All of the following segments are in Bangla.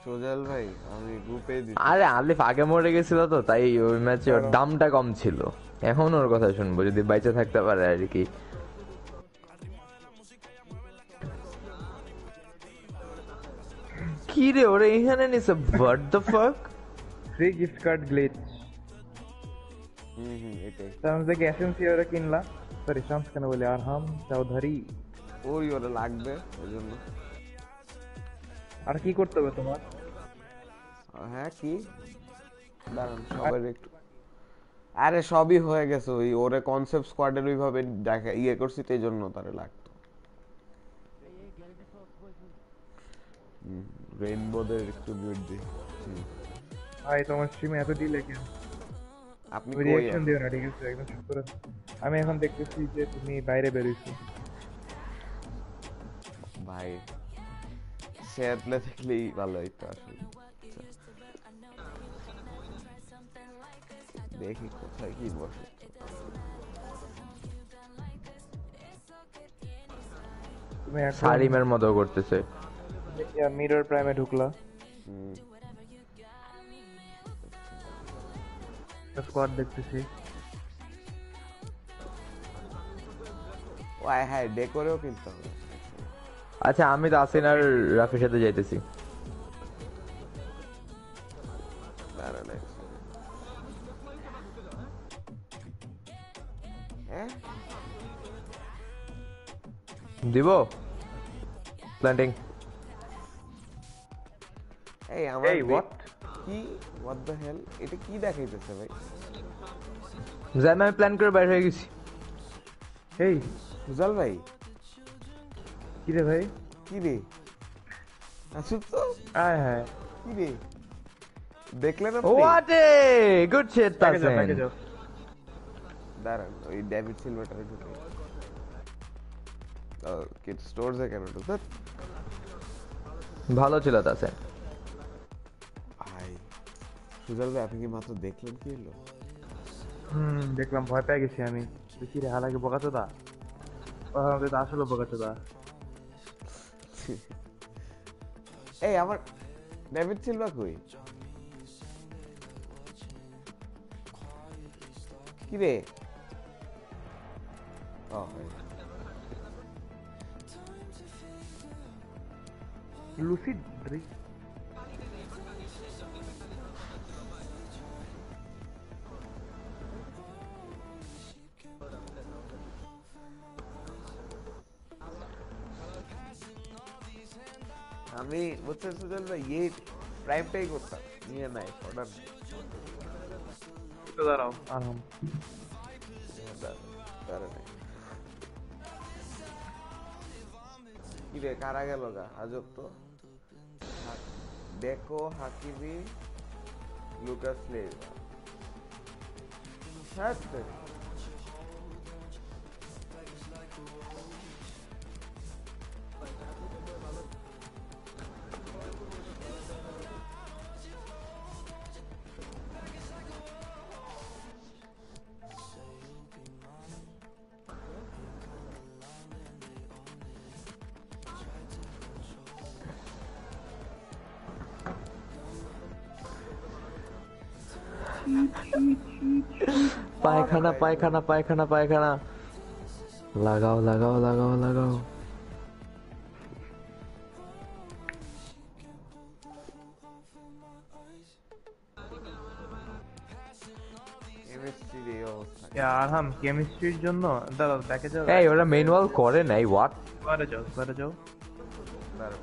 সোজাল ভাই আমি গ্রুপে দিছি। আরে আলিফ আগে মরে গেছিল তো, তাই ওই ম্যাচে ওর দামটা কম ছিল। এখন ওর কথা শুনবো যদি বাইচে থাকতে পারে আর কি। কি রে ওরে এখানে নিছে, what the fuck. Free gift card glitch. এটাই শামস দেখে এসেন্সিয়ারে কিনলা, সরি শামস কেন বলি, আরহাম চৌধুরী। ওরই ওরা লাগবে ওই জন্য। আর কি করতে হবে তোমার? হ্যাঁ কি দাঁড়ান সবাই একটু, আরে সবই হয়ে গেছে, ওই ওরে কনসেপ্ট স্কোয়াডের ওইভাবে দেখা ইয়ে করছি তো এই জন্য তারে লাগতো। রেইনবোদের একটু মিউট দিই। ভাই তোমার স্ট্রিমে এত ডিলে কেন? আপনি তুমি রিঅ্যাকশন দিও না, ঠিক আছে? একদম চুপ করে। আমি এখন দেখতেছি যে তুমি বাইরে বেরিয়েছো। ভাই শেয়ার প্লে দেখলেই ভালো হইতো আসলে। দেখি কোথায় কি বসে। তুমি এখন সারিমের মতো করতেছে। মিরর প্রাইমে ঢুকলা, স্কোয়াড দেখতেছি। ও হ্যাঁ ডেকোরেও কিনতে হবে। আচ্ছা আমি তো আসিন আর রাফির সাথে যাইতেছি। দাঁড়ান এক second। হ্যাঁ দিব প্ল্যান্টিং। এই আমার এই হোয়াট? কি হোয়াট দ্য হেল, এটা কি দেখাইতেছে ভাই? যাই আমি প্ল্যান করে বাইরে হয়ে গেছি। এই সুজাল ভাই কি রে ভাই? কি রে আসুক তো, আয় হায়, কি রে দেখলেন what a good shit package তাসেন। দাঁড়ান ওই ডেভিড সিলভারটারে ঢুকে কিড স্টোরসে কেন ঢুকে ভালো ছিল তাসেন। ভাই সুজাল ভাই আপনি কি মাত্র দেখলেন কি হলো? দেখলাম, ভয় পেয়ে গেছি আমি। দেখি রে হালাকে বোকাচোদা, আমাদের তো আসলে বোকাচোদা। এই আমার ডেভিড সিলভা কই? কি রে ও ভাই লুসিড ড্রিক। আমি বুঝছেন সুজাল ভাই এই প্রাইমটাই করতাম, নিয়ে নাই অর্ডার তো দাঁড়াও আরহাম। কি রে কারা গেল গা আজব তো। দেখো হাকিমি লুকাস লেভা সাথে পায়খানা পায়খানা পায়খানা পায়খানা, লাগাও লাগাও লাগাও লাগাও। কেমিস্ট্রির এই অবস্থা। আরহাম কেমিস্ট্রির জন্য দাঁড়াও, ব্যাকে যাও। এই ওরা ম্যানুয়াল করে নাই, হোয়াট? স্কোয়াডে যাও, স্কোয়াডে যাও। দাঁড়াও,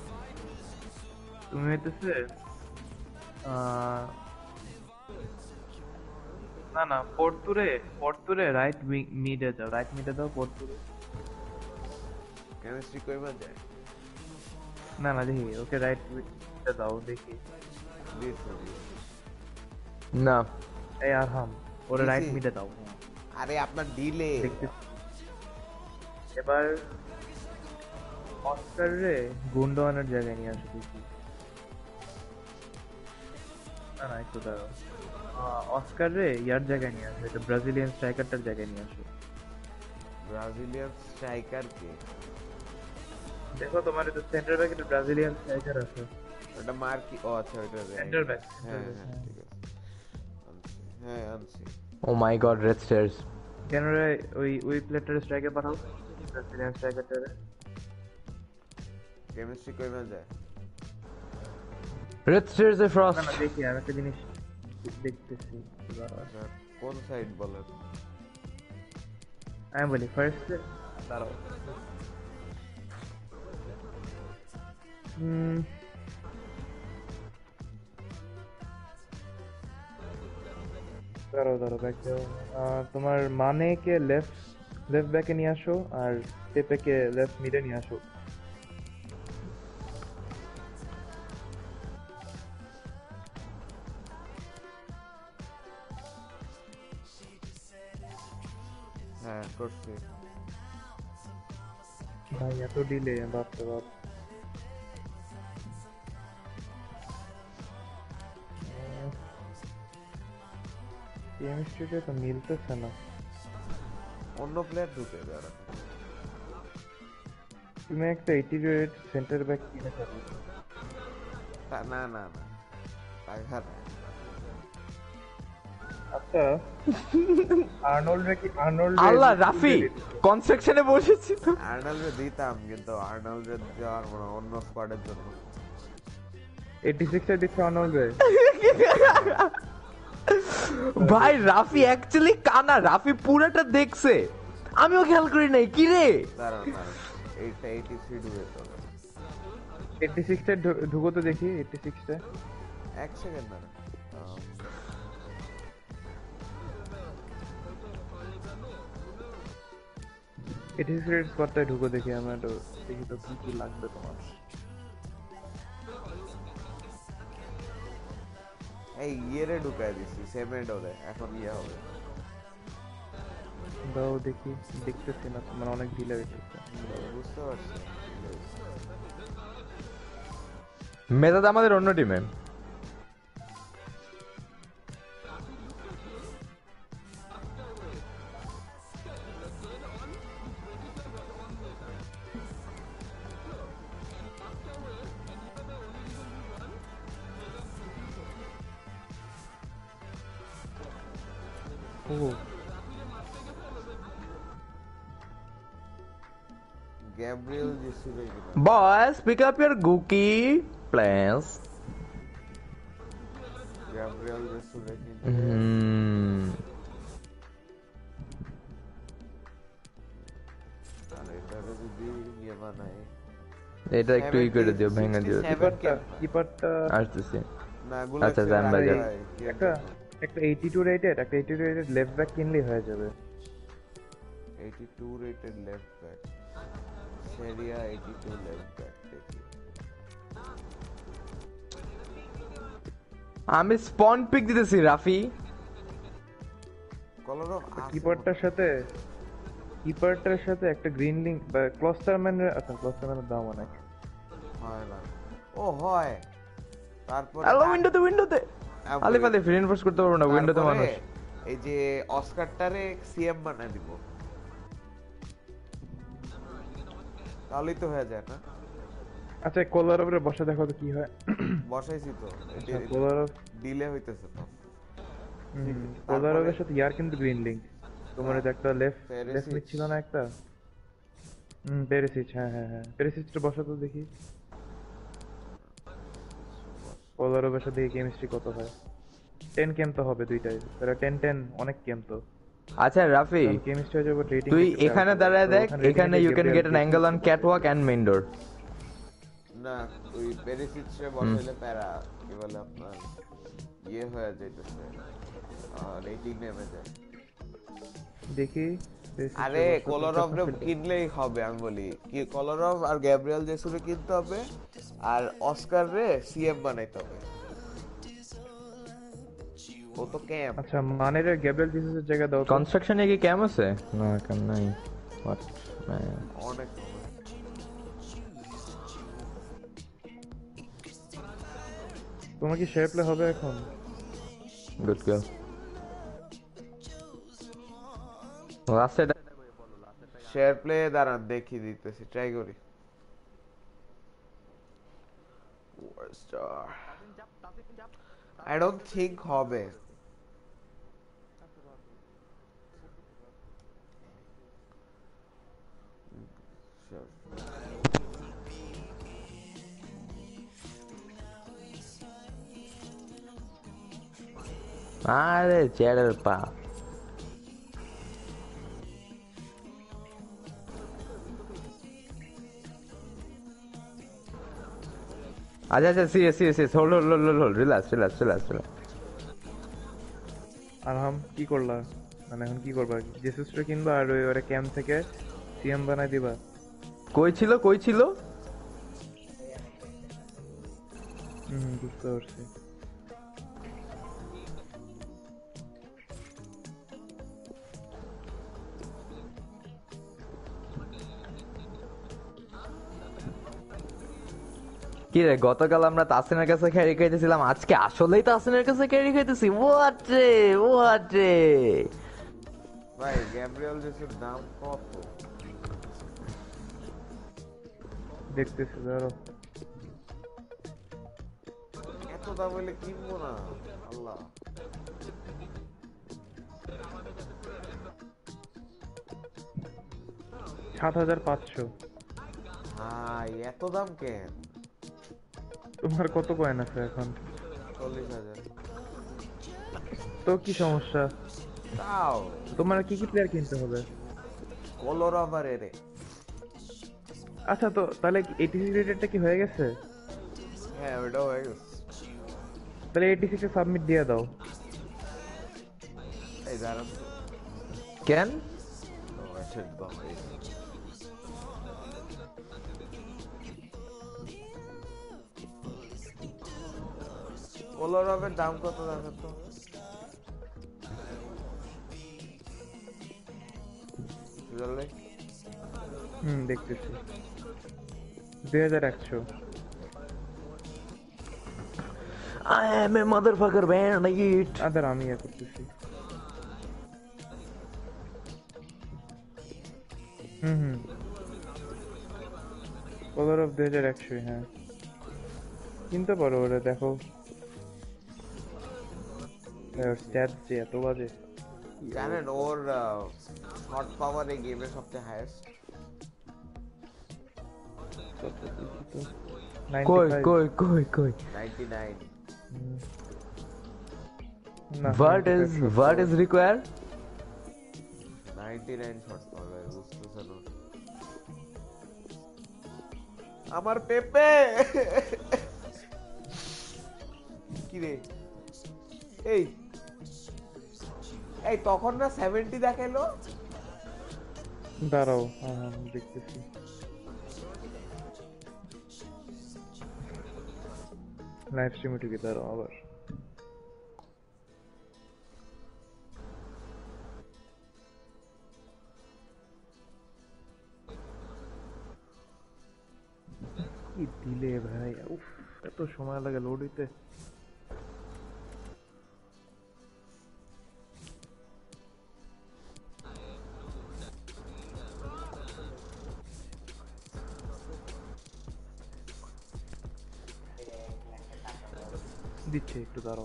তুমি হইতেছে না না, পর্তুরে রাইট মিডে যাও, রাইট মিডে দাও পর্তুরে। কেমিস্ট্রি কইবা যায় না না, দেখি ওকে রাইট মিডে দাও, দেখি। না এই আরহাম ওরে রাইট মিডে দাও। আরে আপনার ডিলে এবার অস্কার রে গুন্ডওয়ানের জায়গায় নিয়ে আসো দেখি। না না, একটু দাঁড়াও। অস্কার রে ইয়ার জায়গায় নিয়ে আসো, এটা ব্রাজিলিয়ান স্ট্রাইকারটার জায়গায় নিয়ে আসো। ব্রাজিলিয়ান স্ট্রাইকার কে? দেখো তোমার এটা সেন্টার ব্যাক, এটা ব্রাজিলিয়ান স্ট্রাইকার আছে। এটা মার্কি, ও আচ্ছা ওইটা সেন্টার ব্যাক হ্যাঁ হ্যাঁ ঠিক আছে আনছি, হ্যাঁ আনছি। Oh my god, red stars. কেন রে ওই প্লেটার স্ট্রাইকে পাঠাও ব্রাজিলিয়ান স্ট্রাইকারটারে। কেমিস্ট্রি কইমা যায়? রেড স্টার্স এ না ফ্রস্ট। না দেখি আমি একটা জিনিস দেখতেছি। আচ্ছা, কোন সাইড বলেন? আমি বলি ফার্স্ট দাঁড়াও। হুম, দাঁড়াও ব্যাক দাও। তোমার মানে কে লেফট লেফট ব্যাকে নিয়ে আসো আর পেপেকে লেফট মিডে নিয়ে আসো। হ্যাঁ করছি। ভাই এত ডিলে, বাপরে বাপ। কেমিস্ট্রিটা তো মিলতেছে না। অন্য প্লেয়ার ঢুকে যারা। তুমি একটা 88 সেন্টার ব্যাক কিনে ফেলো। না না না টাকা নাই। আচ্ছা আর্নল্ড আল্লাহ, রাফি কনস্ট্রাকশনে বসেছি তো। আর্নল্ডে দিতাম কিন্তু আর্নল্ডে যাওয়ার মানে অন্য স্কোয়াডের জন্য। 86 এর দিচ্ছে আর্নল্ড রে। ভাই রাফি অ্যাকচুয়ালি কানা, রাফি পুরাটা দেখছে, আমিও খেয়াল করি নাই কি রে। দাঁড়ান দাঁড়ান, এইটা 83 ঢুকে তো। 86 টা ঢুকো তো দেখি 86 টা। এক সেকেন্ড দাঁড়ান। 86 এর স্কোয়াডটায় ঢুকো দেখি, আমরা তো দেখি তো কি কি লাগবে তোমার। এই ইয়েরে ঢুকাই দিছি সেমেডোরে, এখন ইয়ে হবে। দাও দেখি, দেখতেছি না মানে অনেক ডিলে হয়েছে। বুঝতে পারছি। মেজাজ আমাদের অন্য টিমে। ও গ্যাব্রিয়েল জেসুরে কিনা? বয়েস পিক আপ ইওর গুকি প্লেস। গ্যাব্রিয়েল জেসুরে কিনতে আর এটারে যদি ইয়ে বানাই। এটা একটু ই করে দিও, ভেঙে দিও। 67 কিপারটা আসতেছি। না আচ্ছা, জাম্বাজার। একটা 82 রেটেড, একটা 82 রেটেড লেফট ব্যাক কিনলেই হয়ে যাবে। 82 rated left back, Serie A 82 left back দেখি। আমি স্পন পিক দিতেছি রাফি। কলরো কিপারটার সাথে একটা গ্রিন লিংক বা ক্লস্টারম্যানের, আচ্ছা ক্লস্টারম্যানের দাম অনেক হয় না। ও হয়। তারপর হ্যালো, উইন্ডোতে আলিফ আলিফ রিইনফোর্স করতে পারবো না, উইন্ডোতে মানুষ। এই যে অস্কারটারে সিএম বানাই দিব, তাহলেই তো হয়ে যায় না? আচ্ছা কোলারোভের বসে দেখো তো কি হয়। বসাইছি তো, কোলারোভ ডিলে হইতেছে তো। কোলারোভের সাথে ইয়ার কিন্তু গ্রিন লিংক। তোমার যে একটা লেফট পেরিসিচ। মিড ছিল না একটা, পেরিসিচ, হ্যাঁ পেরিসিচটা বসা তো দেখি। কোলারোভের সাথে কেমিস্ট্রি কত হয়? 10 কেম তো হবে দুইটাই, তাহলে 10-10 অনেক কেম তো। আচ্ছা রাফি, কেমিস্ট্রি হয়ে যাবে রেটিং। তুই এখানে দাঁড়ায় দেখ, এখানে you can get an angle on catwalk and main door. না ওই পেরিসিচে বসাইলে প্যারা কি বলে আপনার ইয়ে হয়ে যাইতেছে, রেটিং নেমে যায়। দেখি আরে কোলারভ রে কিনলেই হবে, আমি বলি কি কোলারভ আর গ্যাব্রিয়েল জেসুরে কিনতে হবে, আর অস্কার রে সিএম বানাইতে হবে। ও তো ক্যাম্প। আচ্ছা মানের গ্যাব্রিয়েল জিসাসের জায়গা দাও তো। কনস্ট্রাকশনে কি ক্যাম আছে? না ক্যাম নাই। হোয়াট ম্যান, অনেক তোমার কি শেয়ার প্লে হবে এখন? Good girl. লাস্ট এটা শেয়ার প্লে দাঁড়ান দেখি দিতেছি, ট্রাই করি। আই ডোন্ট থিংক হবে। আরে চ্যাটের পা। আচ্ছা আচ্ছা, serious serious serious, hold hold hold hold, relax relax relax relax. Arham কি করলা? মানে এখন কি করবা? জেসুসটা কিনবা আর ওই ওরা ক্যাম্প থেকে সিএম বানাই দিবা? কই ছিল কই ছিল? বুঝতে পারছি। কি রে, গতকাল আমরা তাসিনের কাছে ক্যারি খাইতেছিলাম, আজকে আসলেই তাসিনের কাছে ক্যারি খাইতেছি? হোয়াট রে হোয়াট রে। ভাই গ্যাব্রিয়েল জেসুর দাম কত? দেখতেছি ধরো। এত দাম হইলে কিনবো না। আল্লাহ, ৭৫০০। ভাই এত দাম কেন? তোমার কত কয়েন আছে এখন? 40,000। তো কি সমস্যা? তাও তোমার কি কি প্লেয়ার কিনতে হবে? কলর আবার এরে। আচ্ছা, তো তাহলে এটিসি রেটেডটা কি হয়ে গেছে? হ্যাঁ ওটাও হয়ে গেছে। তাহলে এটিসি কে সাবমিট দিয়ে দাও। এই দাঁড়ান তো। কেন? ও, আচ্ছা, বাবা, এই। কলর আবার দাম কত দেখেন তো? বুঝলে? দেখতেছি 2100। I am a motherfucker bandit. আদার আমি করতেছি। কলার অফ 2100, হ্যাঁ কিনতে পারো। ওরা দেখো স্ট্যাটস যে এত বাজে। জানেন ওর শর্ট পাওয়ার এই গেমের সবচেয়ে হাইয়েস্ট। কই কই কই কই? 99। What is required? 99 short power, বুঝতেছেন? আমার পেপে কি রে? এই এই তখন না 70 দেখাইলো। দাঁড়াও, দেখতেছি। লাইভ স্ট্রিমে টিকে দাঁড়াও আবার। কি দিলে ভাই, উফ এত সময় লাগে লোড হইতে। দিচ্ছে একটু, দাঁড়াও।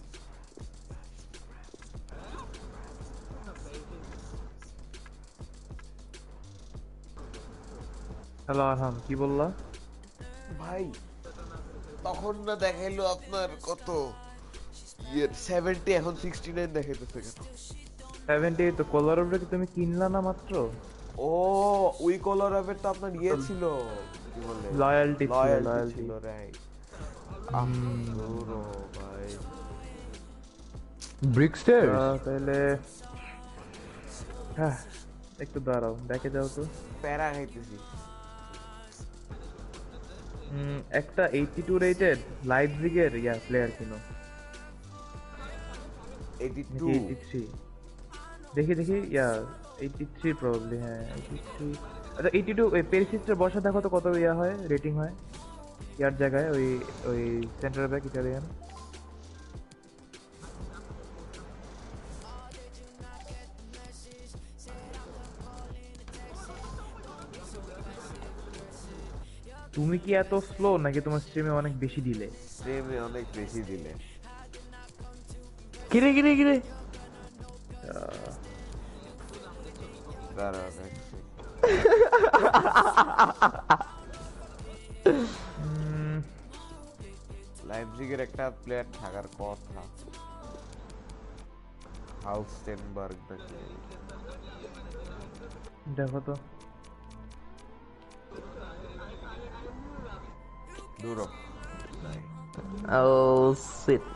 হ্যালো আরহাম, কি বললা? ভাই তখন না দেখাইলো আপনার কত 70, এখন 69 দেখাইতেছে কেন? 78 তো কলারটা কি তুমি কিনলা না মাত্র? ও ওই কলার অফের তো আপনার ছিল, কি বলে, লয়্যালটি ছিল, রাইট। দূরো ভাই। ব্রিকস্টার্স? তাহলে হ্যাঁ একটু দাঁড়াও, দেখে যাও তো। প্যারা খাইতেছি। একটা 82 রেটেড লাইপজিগের প্লেয়ার কিনো। 82 83 দেখি 83 প্রবাবলি, হ্যাঁ 83। আচ্ছা 82 ওই পেরিসিস্টের বসা দেখো তো কত হয়, রেটিং হয় ইয়ার জায়গায়, ওই সেন্টার ব্যাক ইটালিয়ান। তুমি কি এত স্লো নাকি তোমার স্ট্রিমে অনেক বেশি ডিলে? প্রেমে অনেক বেশি দিলে। কিরে কিরে কিরে দাঁড়াও দেখছি। লাইপজিগের একটা প্লেয়ার থাকার কথা, হাউস্টেনবার্গ নাকি। দেখো তো দূর ও শিট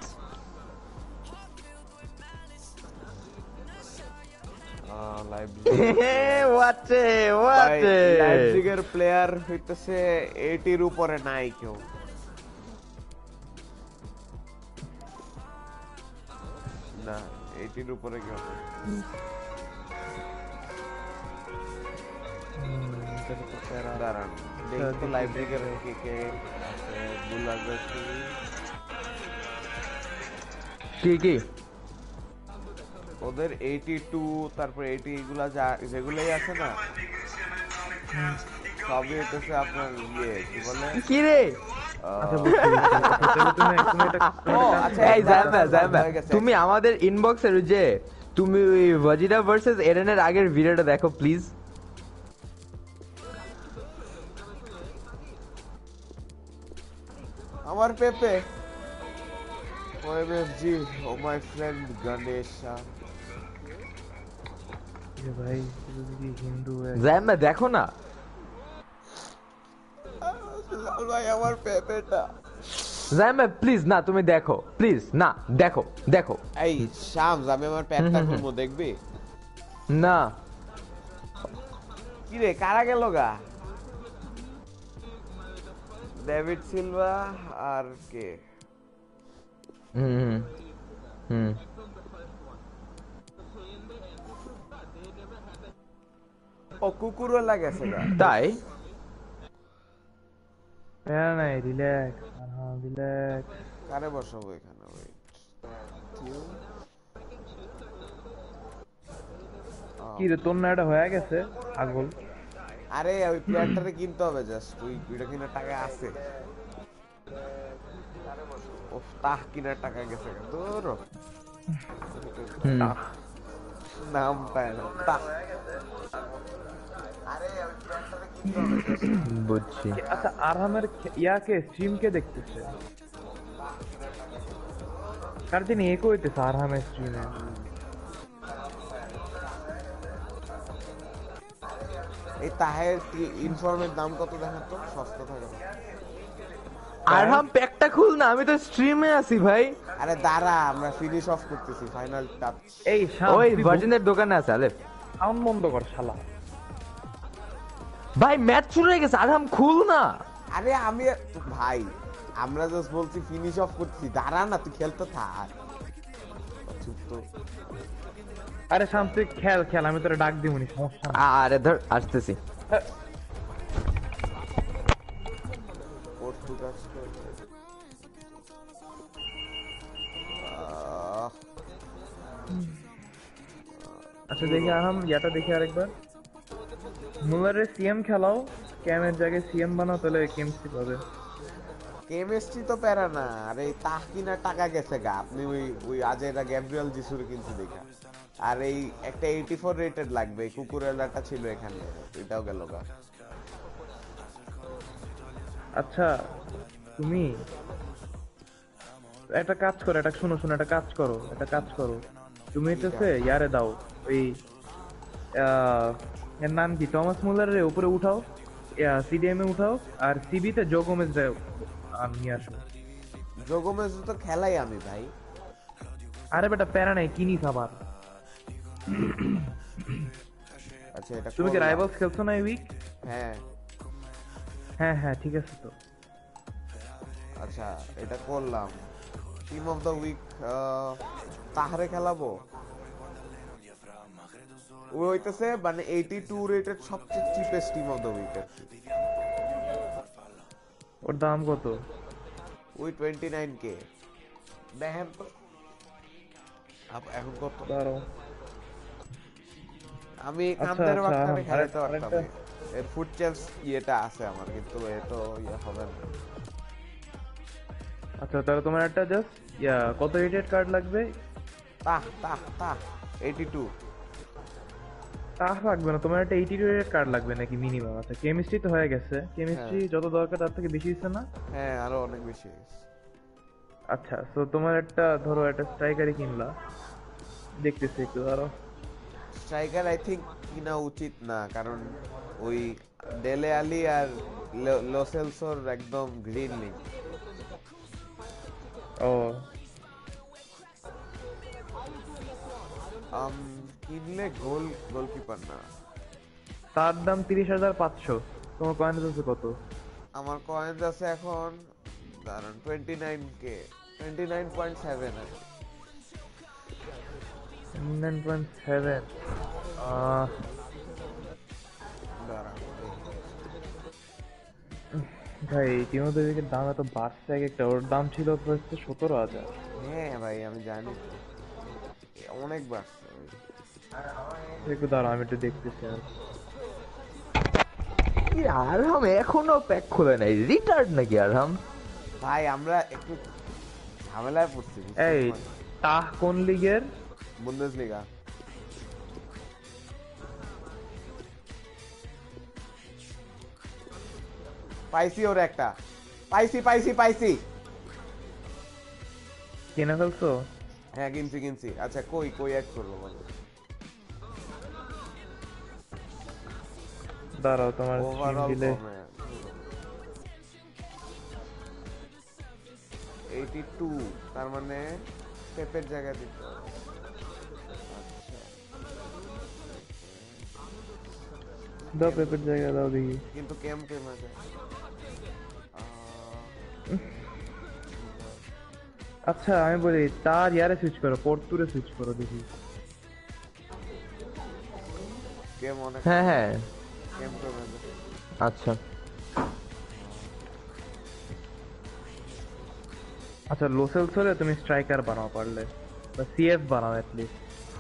লাইপজিগের প্লেয়ার হইতেছে 80 এর উপরে নাই কেউ। না 80 এর উপরে কেউ নেই। দাঁড়ান দেখি তো লাইপজিগের কে কে আছে। বুলাগাসি কি কি ওদের 82 তারপর 80 এগুলা যেগুলাই আছে না সবই হইতেছে আপনার ইয়ে কি বলে কি রে তুমি আমাদের ইনবক্সের যে তুমি ওই ভাজিরা ভার্সেস এরেনের আগের ভিডিওটা দেখো প্লিজ। আমার পেপে ওএমএফজি ও মাই ফ্রেন্ড গণেশা। ভাই কি হিন্দু জাম্মা দেখো না ভাই আমার পেপেটা। জাম্মা প্লিজ না তুমি দেখো প্লিজ না দেখো দেখো। এই শামস আমি আমার পেপটা খুলবো দেখবি? না কি রে কারা গেল গা? ডেভিড সিলভা আর কে? হুম হুম ও কুকুরও লাগেছে গা। তাই হ্যাঁ নাই রিল্যাক্স রিল্যাক্স। কারে বসাবো এখানে? ওয়েট কি রে তোর না এটা হয়ে গেছে আগল? আরে ওই প্লেয়ারটারে কিনতে হবে জাস্ট। ওই ভিডিও কিনার টাকা আছে। ওফ তাহ কিনার টাকা গেছে দূর। নাম পায় না তাহ। আরে ওই প্লেয়ারটারে কিনতে হবে জাস্ট। বুঝছি। আচ্ছা আরহামের ইয়াকে স্ট্রিম কে দেখতেছে? কার দিন একো হইতেছে আরহামের স্ট্রিমে? এই তাহের ইনফর্মের দাম কত দেখেন তো? সস্তা থাকে না। আরহাম প্যাকটা খুল না, আমি তো স্ট্রিমে আছি ভাই। আরে দাঁড়া আমরা ফিনিশ অফ করতেছি ফাইনাল টাচ। এই ওই ভার্জিনের দোকানে আছে আলেফ। সাউন্ড বন্ধ কর শালা। ভাই ম্যাচ শুরু হয়ে গেছে, আরহাম খুল না। আরে আমি ভাই আমরা জাস্ট বলছি ফিনিশ অফ করতেছি। দাঁড়া না তুই খেলতে থাক। চুপ তো। আরে শান্তি খেল খেল, আমি তোরে ডাক দিমুনি, সমস্যা না। আরে ধর আসতেছি। পর্তুগাল আচ্ছা দেখি আরহাম ইয়াটা দেখি আরেকবার। মুলারের সিএম খেলাও, ক্যামের জায়গায় সিএম বানাও, তাহলে কেমসি পাবে। কেমিস্ট্রি তো প্যারা না। আরে তাহ কিনার টাকা গেছে গা। আপনি ওই ওই আজেরা গ্যাব্রিয়েল জিসুরে কিনতে দেখা। আর এই একটা 84 রেটেড লাগবে। কুকুরেলাটা ছিল এখানে, এটাও গেল গা। আচ্ছা তুমি একটা কাজ করো, একটা শোনো শোনো, একটা কাজ করো, একটা কাজ করো। তুমি হচ্ছে ইয়ারে দাও, ওই এর নাম কি, টমাস মুলারের উপরে উঠাও, সিডিএম এ উঠাও, আর সিবি তে জো গোমেজ নিয়ে আসো। জো গোমেজ তো খেলাই আমি ভাই। আরে বেটা প্যারা নাই, কিনি খাবার। আচ্ছা এটা তুমি কি রাইভালস খেলছো না এই উইক? হ্যাঁ হ্যাঁ হ্যাঁ ঠিক আছে তো। আচ্ছা এটা করলাম। টিম অফ দ্য উইক তাহরে খেলাবো। ও হইতেছে মানে 82 রেটেড সবচেয়ে cheapest team of the week. ওর দাম কত? ওই 29k দেখেন তো এখন কত। দাঁড়াও আমি আচ্ছা, কামদের আচ্ছা, বাক্কারে খেলাতে আরেকটা- পারতাম। এর ফুড চ্যাম্পস ইয়েটা আছে আমার, কিন্তু এ তো ইয়ে হবে না। আচ্ছা তাহলে তোমার একটা জাস্ট কত রেটেড কার্ড লাগবে? তাহ 82। তা লাগবে না, তোমার একটা 82 রেটেড কার্ড লাগবে নাকি মিনিমাম? আচ্ছা কেমিস্ট্রি তো হয়ে গেছে, কেমিস্ট্রি যত দরকার তার থেকে বেশি দিচ্ছে না? হ্যাঁ আরো অনেক বেশি হয়েছে। আচ্ছা তো তোমার একটা ধরো একটা স্ট্রাইকারই কিনলা, দেখতেছি একটু ধরো। স্ট্রাইকার আই থিংক কিনা উচিত না, কারণ ওই ডেলে আলি আর লোসেলসোর একদম গ্রিন লিগ। ও কিনলে গোলকিপার না। তার দাম 30,500। তোমার কয়েন আছে কত? আমার কয়েন্স আছে এখন দাঁড়ান 29k, 29.7 আর কি। 9.7। দাঁড়ান ভাই টিমোদেরকে দাম এত বাড়ছে এক একটা, ওর দাম ছিল হচ্ছে 17,000। হ্যাঁ ভাই আমি জানি তো। অনেক বাড়ছে। একটু দাঁড়া আমি একটু দেখতেছি। আরহাম এখনো প্যাক খুলে নাই, রিটার্ড নাকি আরহাম? ভাই আমরা একটু ঝামেলায় পড়ছি। এই তাহ কোন লিগের? বুন্দেসলিগা। পাইছি ওর একটা, পাইছি। কিনে ফেলছো? হ্যাঁ কিনছি। আচ্ছা কই অ্যাড করবো বলো। দাঁড়াও তোমার ওভারঅল দিলে। 82, তার মানে পেপের জায়গা দিতে হবে। আচ্ছা দাও পেপের জায়গা দাও দেখি। কিন্তু কেম আছে। আচ্ছা আমি বলি তার ইয়ারে সুইচ করো, পর্তুরে সুইচ করো দেখি। কেম অনেক। হ্যাঁ কেম আছে। আচ্ছা আচ্ছা লোসেলস হলে তুমি স্ট্রাইকার বানাও পারলে, বা সিএফ বানাও এট লিস্ট।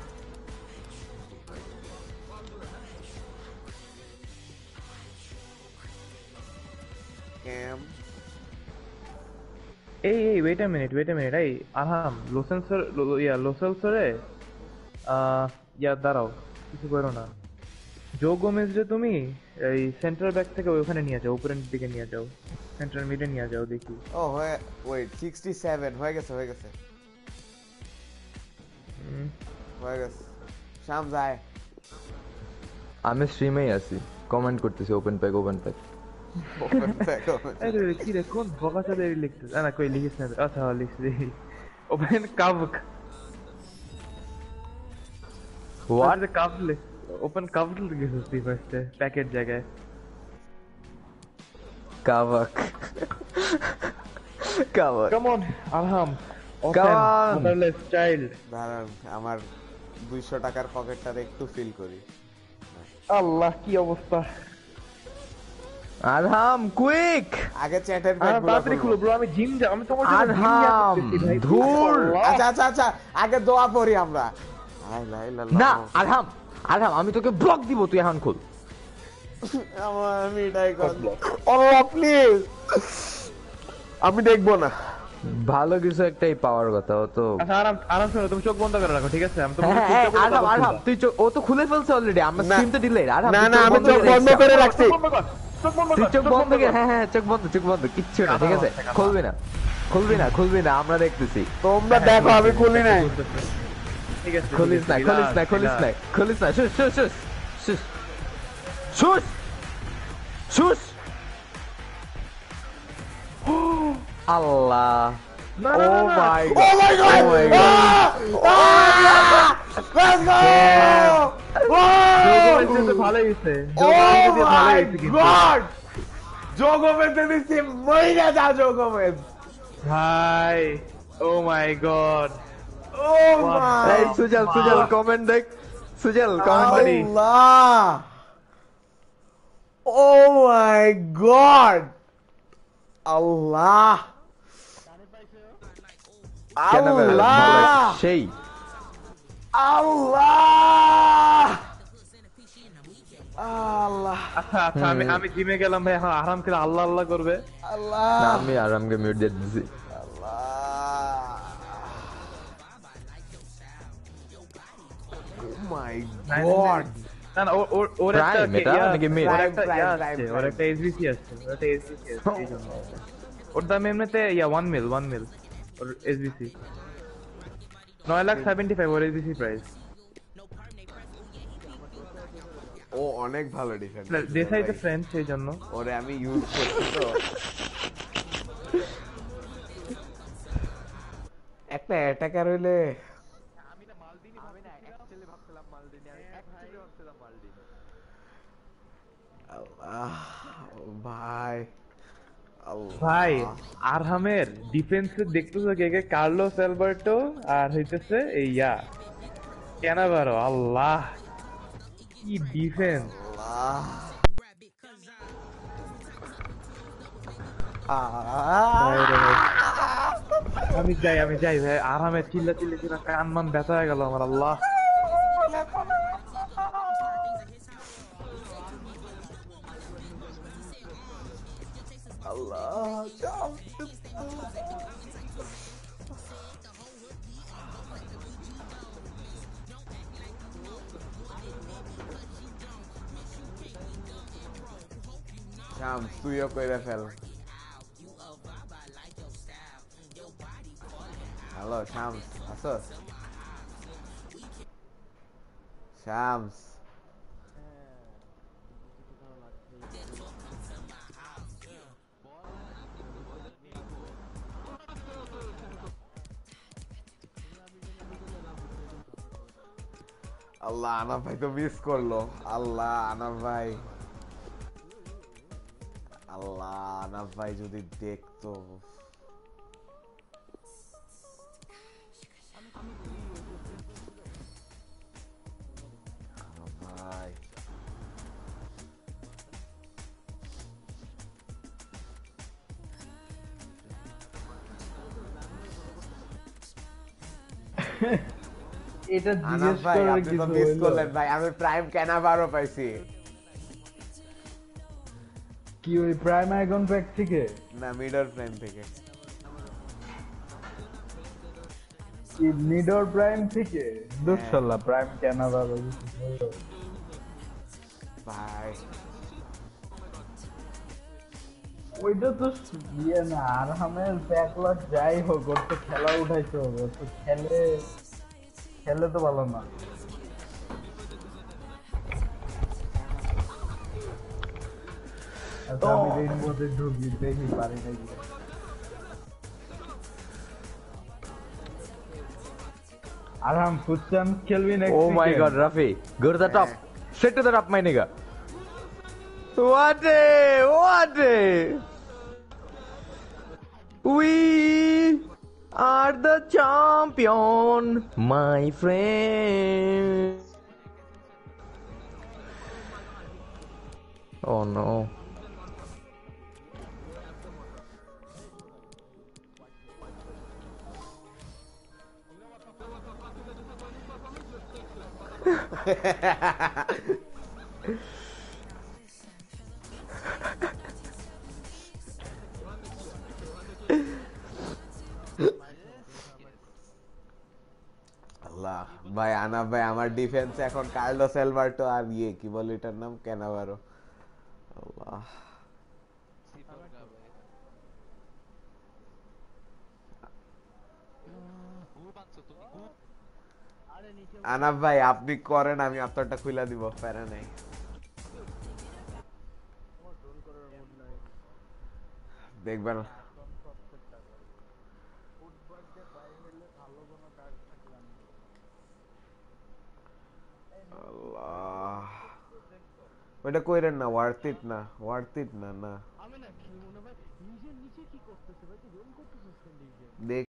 কেম এই ওয়েট আ মিনিট এই আরহাম লোসেলসরে দাঁড়াও, কিছু করো না। জো গোমেজ যে তুমি এই সেন্টার ব্যাক থেকে ওখানে নিয়ে যাও, উপরের দিকে নিয়ে যাও, সেন্টার মিডে নিয়ে যাও দেখি। ও ওয়েট 67 হয়ে গেছে শাম যায়। আমি স্ট্রিমেই আছি, কমেন্ট করতেছি ওপেন প্যাক। আরে কি রে কোন বকাচা দেরি লিখছিস? না কই লিখিস না। আচ্ছা লিখছি ওপেন কাভক। হোয়াট? কাভলে ওপেন কাভল লিখছিস তুই ফার্স্টে প্যাকেট জায়গায়। কাভাক come on Arham, Come on! Motherless child. দাঁড়ান আমার 200 টাকার পকেটটারে একটু ফিল করি। আল্লাহ কি অবস্থা। আরহাম কুইক! আগে চ্যাটের তাড়াতাড়ি খুলো ব্রো, আমি জিম যা, আমি তোমার জন্য জিম আরহাম, করতেছি ভাই। ধুর। আচ্ছা আগে দোয়া পড়ি আমরা। না আরহাম আমি তোকে ব্লক দিব, তুই এখন খুল। আমি এটাই করব। আল্লাহ প্লিজ, আমি দেখবো না। ভালো কিছু একটাই পাওয়ার কথা, ও তো। আচ্ছা আরাম শোনো, তুমি চোখ বন্ধ করে রাখো ঠিক আছে? আমি হ্যাঁ আরহাম তুই ও তো খুলে ফেলছে অলরেডি, আমরা স্ট্রিম তো ডিলে। আরহাম না আমি চোখ বন্ধ করে রাখছি। তুই চোখ বন্ধ করে, হ্যাঁ চোখ বন্ধ, কিচ্ছু না ঠিক আছে? খুলবি না আমরা দেখতেছি। তোমরা দেখো আমি খুলি নাই। ঠিক আছে খুলিস না শুস আল্লাহ। ও মাই গড, Let's go! ভালোই হয়েছে। জো গোমেজ দিছি, মইরা যা জো গোমেজ। ভাই oh my god. Oh my এই সুজল কমেন্ট দেখ, কমেন্ট দেখ। Allah! Oh my God! Allah! কেন Allah! সেই Allah! Allah! আচ্ছা আমি জিমে গেলাম ভাই, এখন আরাম করে আল্লাহ করবে। Allah! না, আমি আরামকে মিউট দিয়ে দিছি। Allah! মাই 900 গড না না ওর একটা Prime এটা নাকি mid? ওর Prime, একটা prime, ইয়া prime, আসছে ওর prime. একটা এসবিসি আসছে ওর একটা এসবিসি আসছে এই জন্য ওর দাম এমনিতে 1 মিল ওর এসবিসি 9,75,000 ওর এসবিসি প্রাইস ও অনেক ভালো ডিফেন্স দেশাইতে ফ্রেন্ড সেই জন্য ওরে আমি ইউজ করছি তো একটা অ্যাটাকার হইলে আল্লাহ, ভাই ভাই আল্লাহ আরহামের ডিফেন্সে দেখতেছো কে কে কার্লোস অ্যালবার্টো আর হইতেছে এই ক্যানাভারো আল্লাহ কি ডিফেন্স আল্লাহ আমি যাই ভাই আরামে চিল্লা কান মান ব্যথা হয়ে গেল আমার আল্লাহ আল্লাহ শামস তুইও কইরা ফেল হ্যালো শামস আসস শামস আল্লাহ আনা ভাই তো মিস করলো আল্লাহ আনা ভাই আল্লাহ আনা ভাই যদি দেখতো আনা ভাই এটা আনা জিজ্ঞেস ভাই করার আপনি তো কিছু মিস হইলো? করলেন ভাই আমি প্রাইম ক্যানাভারও পাইছি কি ওই প্রাইম আইকন প্যাক থেকে না মিডল প্রাইম থেকে কি মিডর প্রাইম থেকে দুঃশাল্লাহ প্রাইম কেন আবার ভাই ওইটা তো ইয়ে না আরহামের ব্যাকলগ যাই হোক ওর তো খেলা উঠাইতে হবে ওর তো খেলে তো ভালো না আচ্ছা আমি রেইনবোতে ঢুকি দেখি পারি নাকি আরহাম ফুটচাম খেলবি নাকি Oh my god, Rafi. Go to the top. Straight to the top, my nigga. What a... We are the champion, my friend. Oh no. আল্লাহ ভাই আনা ভাই আমার ডিফেন্স এখন কার্লোস এলবার্টো আর কি বলে এটার নাম ক্যানাভারো আল্লাহ আনাফ ভাই আপনি করেন আমি আপনারটা খুলে দিব প্যারা নাই দেখবেন আল্লাহ ওইটা কইরেন না ওয়ার্থ ইট না না দেখ